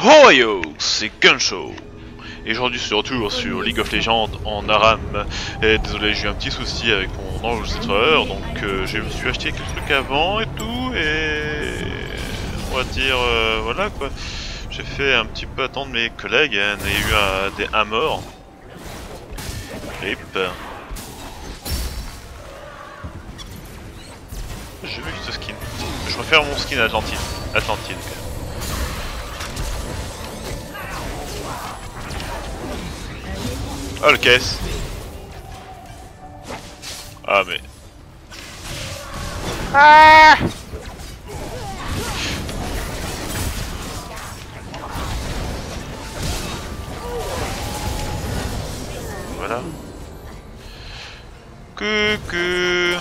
Ohio, c'est Gunshow. Et aujourd'hui je suis de retour sur League of Legends en ARAM. Et désolé, j'ai eu un petit souci avec mon enregistreur, donc je me suis acheté quelques trucs avant et tout, et on va dire voilà quoi. J'ai fait un petit peu attendre mes collègues, hein, il y a eu un mort. Rip. J'ai vu ce skin. Je préfère mon skin Atlantide. Oh le caisse. Ah mais... Ah voilà. Coucou.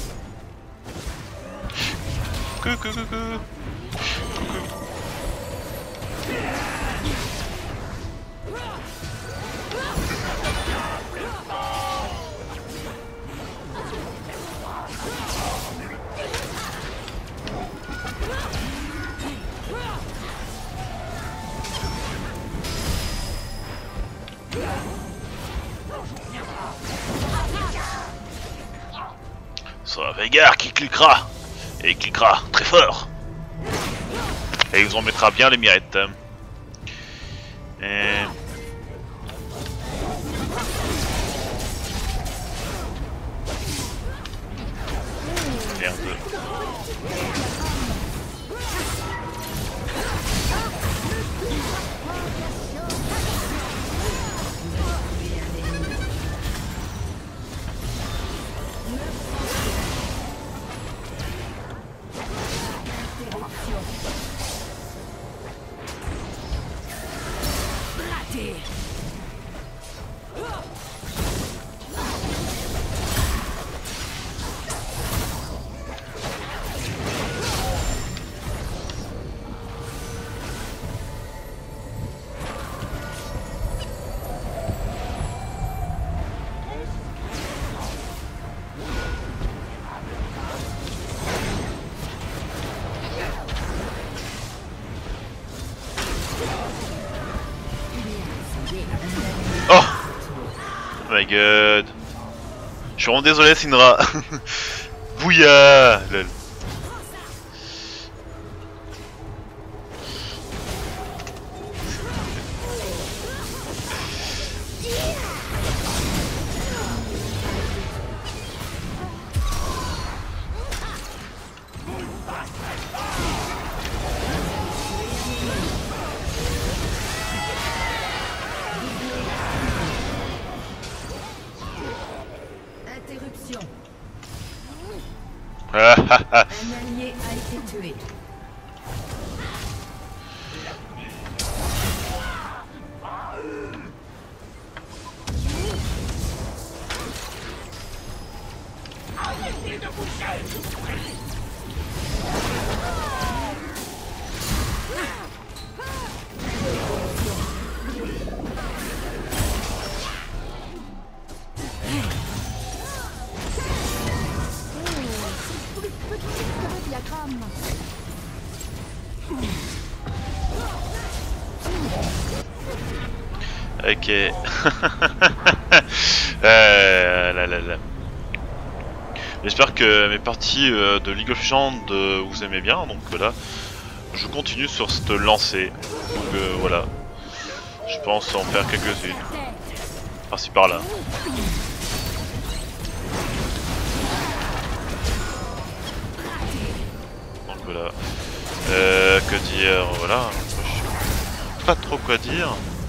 Ça va, Veigar qui cliquera. Et il cliquera très fort. Et il vous en mettra bien les mirettes. Et... Merde. Oh my god. Je suis vraiment désolé Syndra. Bouya lol. Un allié a été tué. Ok. Là. J'espère que mes parties de League of Legends vous aimez bien, donc là je continue sur cette lancée. Donc voilà, je pense en faire quelques-unes, par-ci par-là. Donc voilà, que dire, voilà, je sais pas trop quoi dire.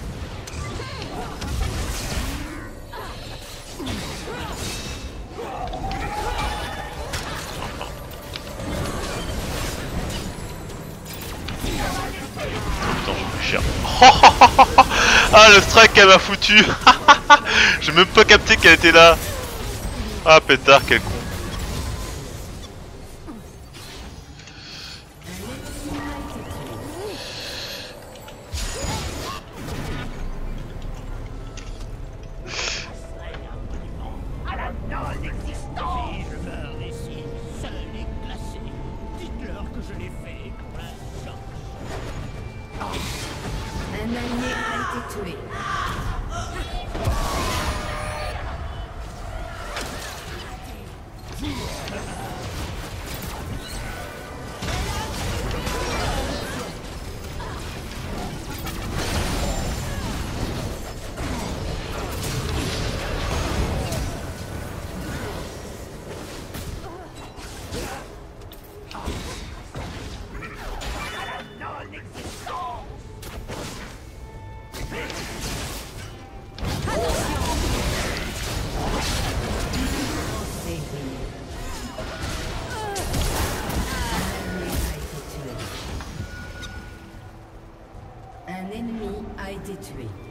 Ah le strike qu'elle m'a foutu. J'ai même pas capté qu'elle était là. Ah pétard, quel con.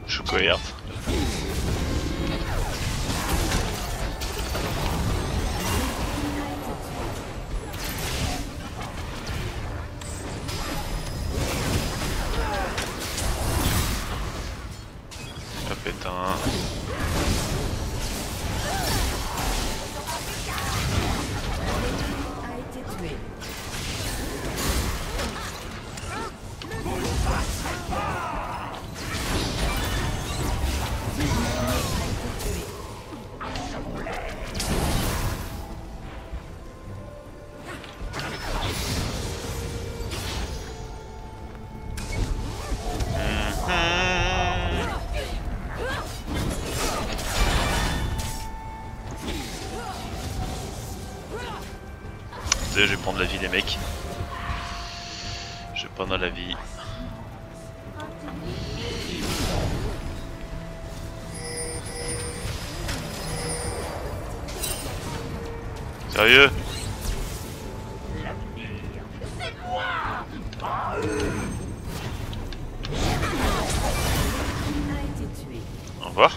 Chocohert. Hop, éteint. A été tué. Je vais prendre la vie les mecs. Je vais prendre la vie. Sérieux? A été tué. Au revoir.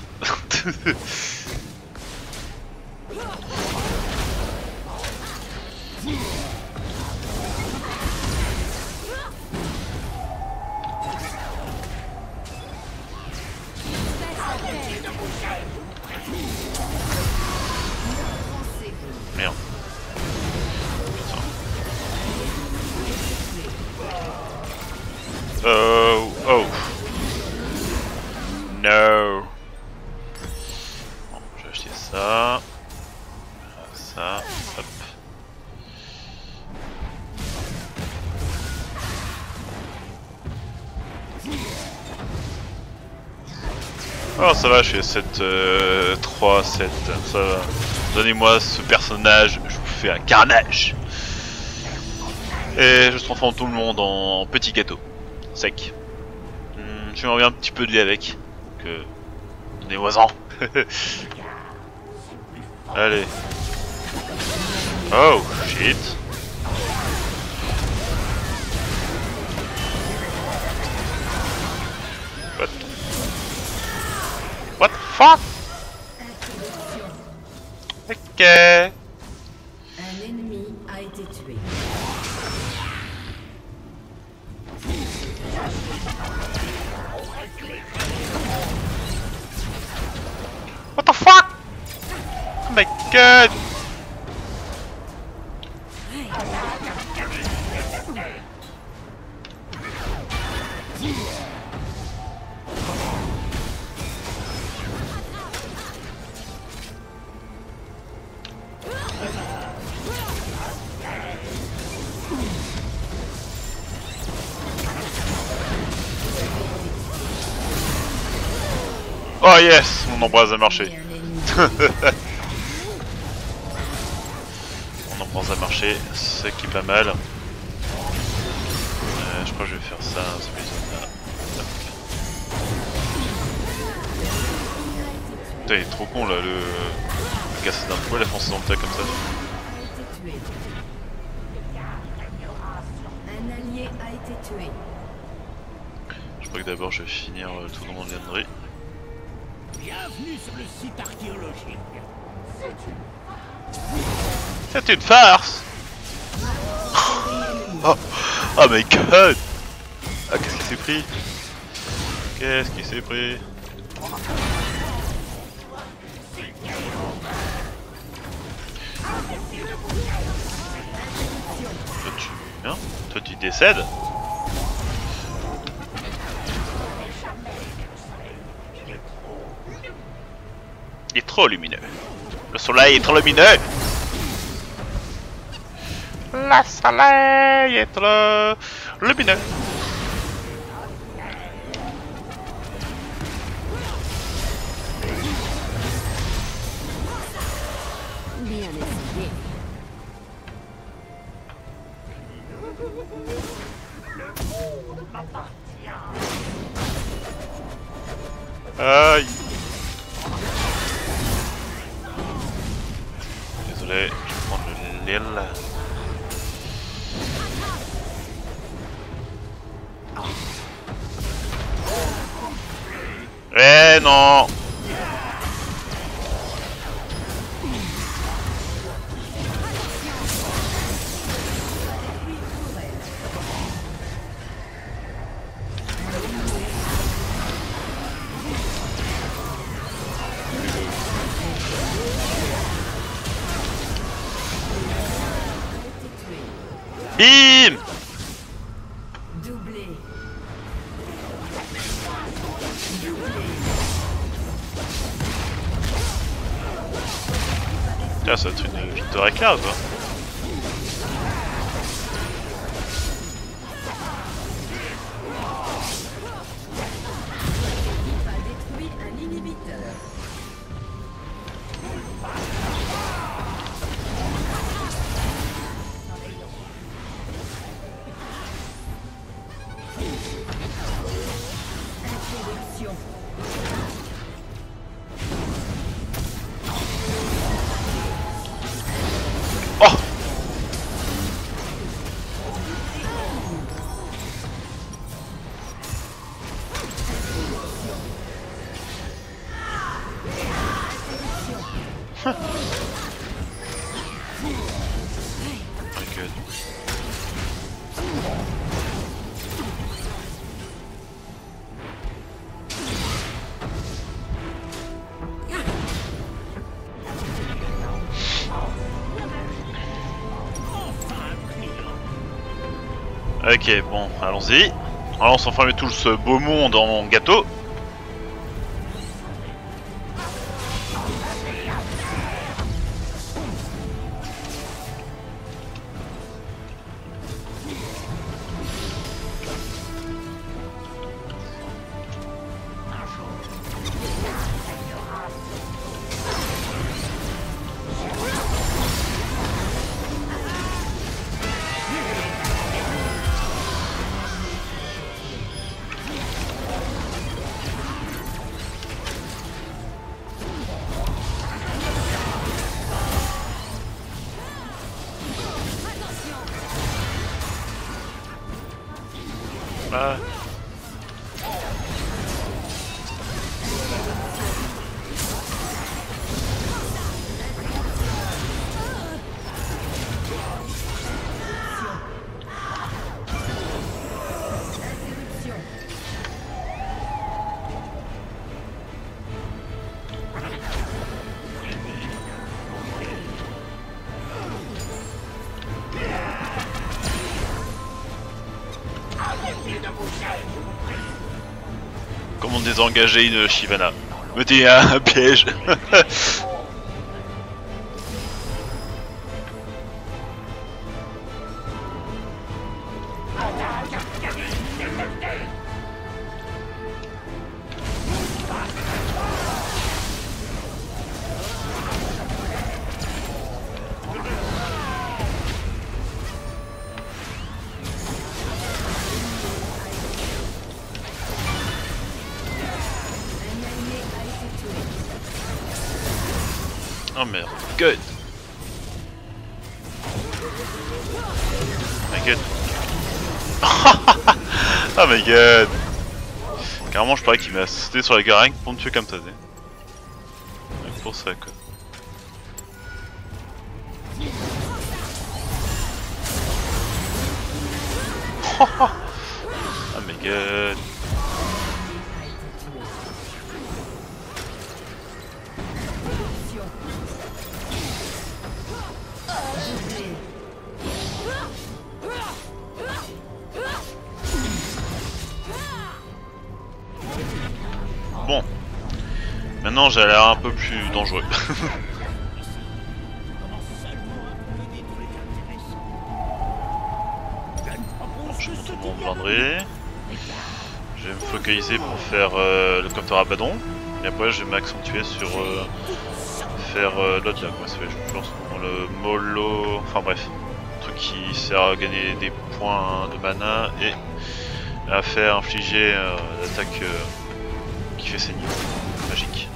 Merde. Oh, oh. No. Bon, je vais acheter ça. Ça, hop. Oh ça va, je fais 7, 3, 7, ça va. Donnez-moi ce personnage, je vous fais un carnage. Et je transforme tout le monde en petit gâteau, sec. Je m'en viens un petit peu de lait avec. Que... Donnez-moi-en. Allez. Oh shit. What? What the fuck? Ok. Un ennemi a été tué. What the fuck? Oh my god. Oh yes, mon embrase a marché. Un ennemi. Mon embrase a marché, ce qui est pas mal. Je crois que je vais faire ça, celui là. Putain, il est trop con là, le casser d'un poil, la foncer dans le tas comme ça. A été tué. Un allié a été tué. Je crois que d'abord je vais finir tout dans mon librairie. Bienvenue sur le site archéologique. C'est une farce. Oh, oh my god. Ah, qu'est-ce qu'il s'est pris? Qu'est-ce qu'il s'est pris? Toi tu... Hein? Toi tu décèdes? Il est trop lumineux. Le soleil est trop lumineux. Le soleil est trop lumineux. Bien essayé. Aïe. Désolé, je vais prendre le l'aile. Eh non. Bim. Doublé. Tiens, ça va être une victoire éclate, quoi. A détruit un inhibiteur. Interruption. Oh. My God. Ok, bon, allons-y. Alors on s'enferme tout ce beau monde en gâteau. Ah. Interruption. Comment désengager une Shyvana? Mettez un piège. Un allié a été tué. Oh merde. Good. My God. Oh my God. Carrément, je parie qu'il m'a sauté sur la garenne pour me tuer comme ça. C'est pour ça, quoi. Oh my God. Bon. Maintenant, j'ai l'air un peu plus dangereux. Je vais tout mon blindé. Je vais me focaliser pour faire le copter Abaddon. Et après, je vais m'accentuer sur faire l'autre là, comment ça fait, je pense, le mollo. Enfin bref, un truc qui sert à gagner des points de mana et à faire infliger l'attaque qui fait saigner. Magique.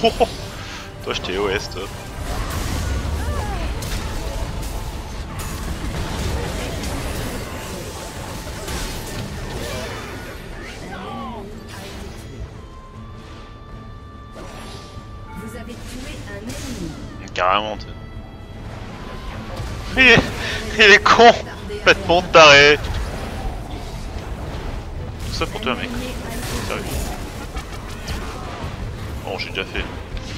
Oh, toi, je t'ai OS, toi. Vous avez tué un ennemi. Carrément, tu sais. Il est con! Complètement taré! Tout ça pour toi, mec. Sérieux. Bon, j'ai déjà fait.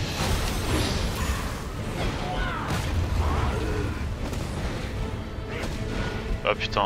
Ah putain.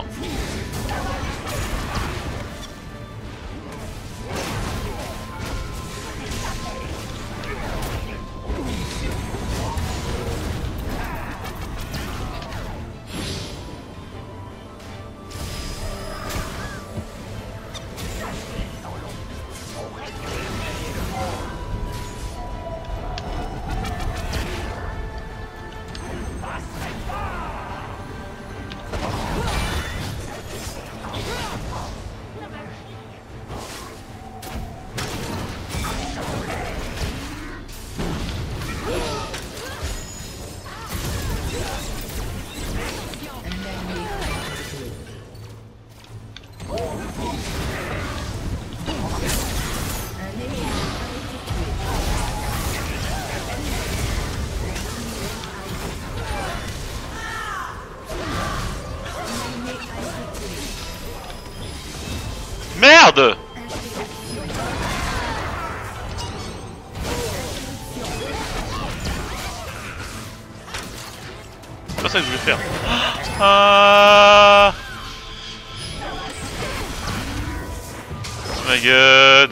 Merde! C'est pas ça que je voulais faire. Ah! Oh my god!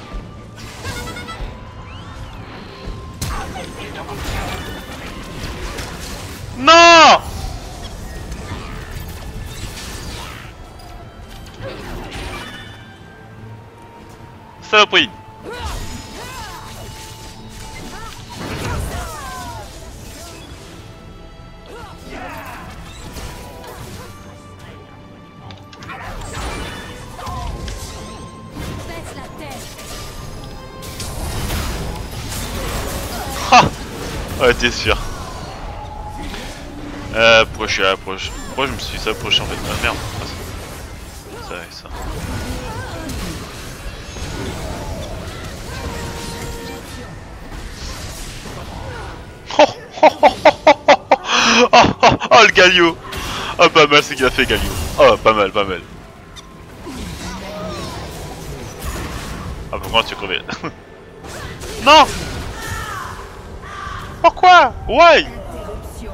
Non! Saloperie! Ha! Ouais, t'es sûr. Pourquoi je suis là? Pourquoi je me suis approché en fait? Ah merde! Ça, ça. Oh le Galio! Oh pas mal ce qu'il a fait Galio. Oh pas mal, pas mal. Ah pourquoi tu es crevé? Non! Pourquoi? Why? Interruption.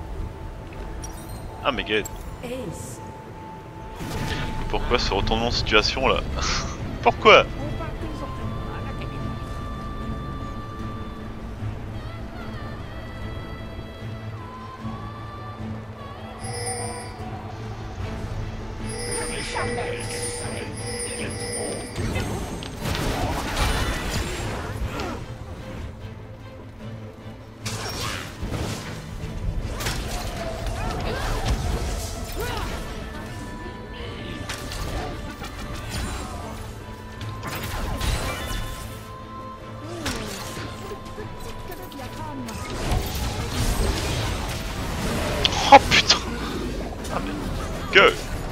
Ah my god. Ace. Pourquoi ce retournement de situation là? Pourquoi? Oh putain! Ah mais god!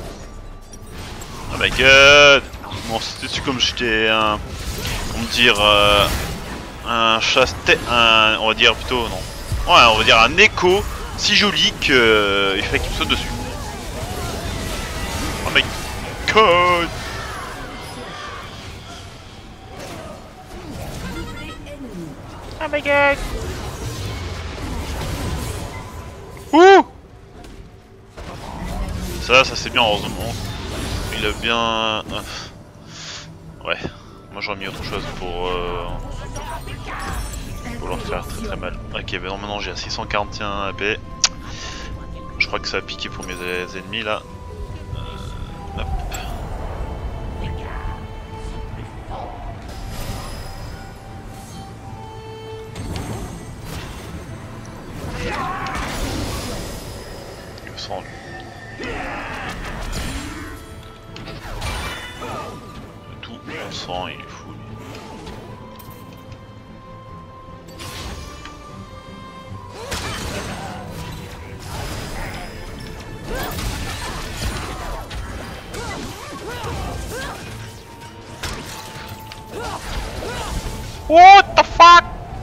Oh my god! Bon c'était comme j'étais un... comment dire... un chaste... un... on va dire plutôt... non. Ouais on va dire un écho si joli que... il fallait qu'il me saute dessus. Oh my god! Oh my god! Ouh! Ça c'est bien heureusement. Il a bien... ouais. Moi j'aurais mis autre chose pour leur faire très très mal. Ok, bah non, maintenant j'ai à 641 AP. Je crois que ça a piqué pour mes ennemis là. Hop. Le sang. Tout mon sang il est fou. What the fuck?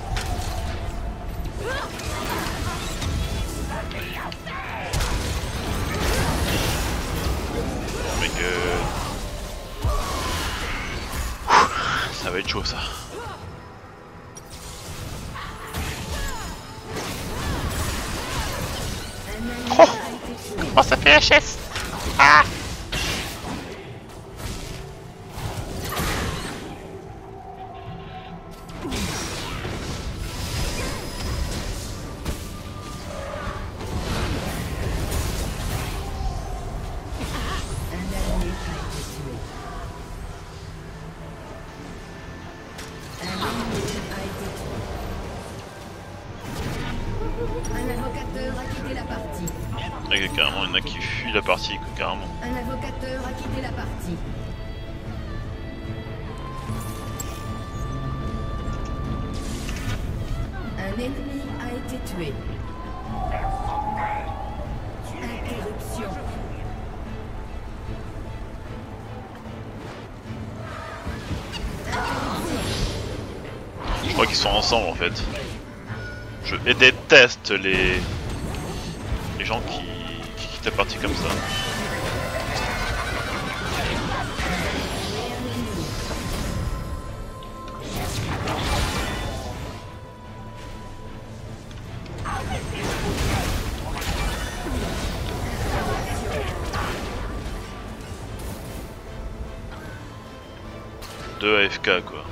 Oh my god. Ça va être chaud ça. Oh, oh ça fait HS. Ah. Un avocateur a quitté la partie. Ok, carrément, il y en a qui fuient la partie, carrément. Un avocateur a quitté la partie. Un ennemi a été tué. Interruption. Je crois qu'ils sont ensemble en fait. Je déteste les gens qui quittent la partie comme ça. Deux AFK quoi.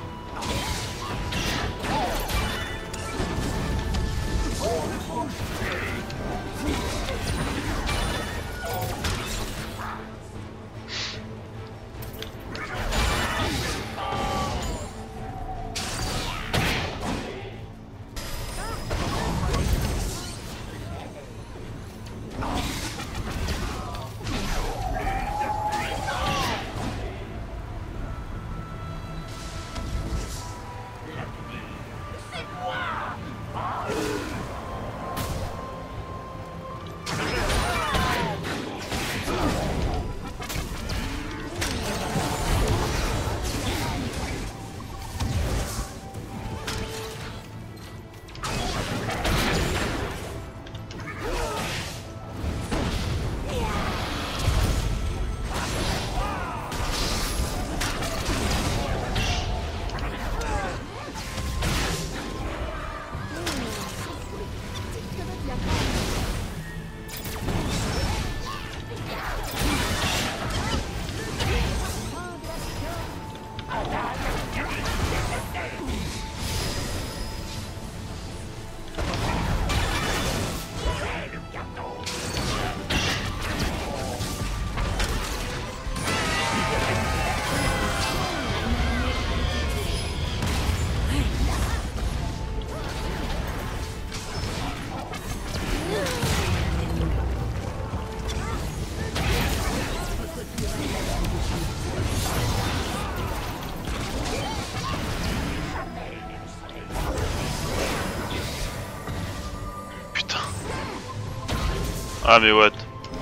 Ah mais what?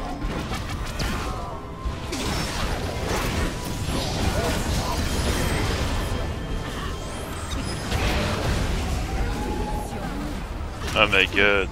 Oh my god.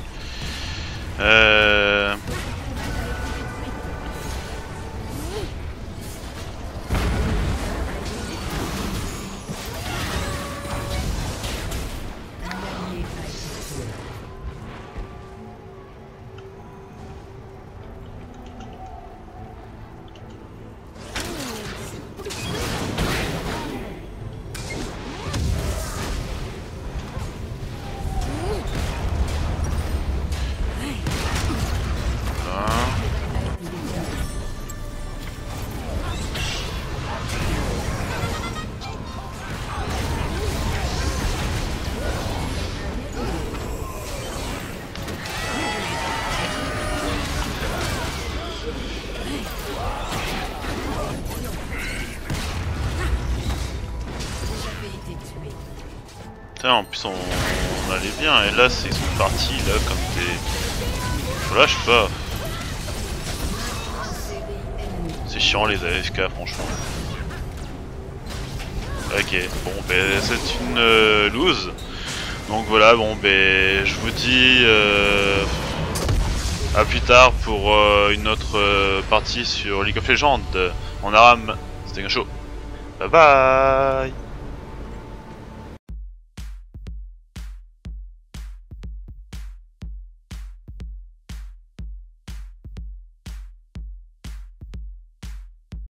En plus on allait bien et là c'est ils sont partis là comme des... Voilà je sais pas. C'est chiant les AFK franchement. Ok, bon ben c'est une lose. Donc voilà, bon ben je vous dis à plus tard pour une autre partie sur League of Legends en Aram. C'était un show. Bye bye.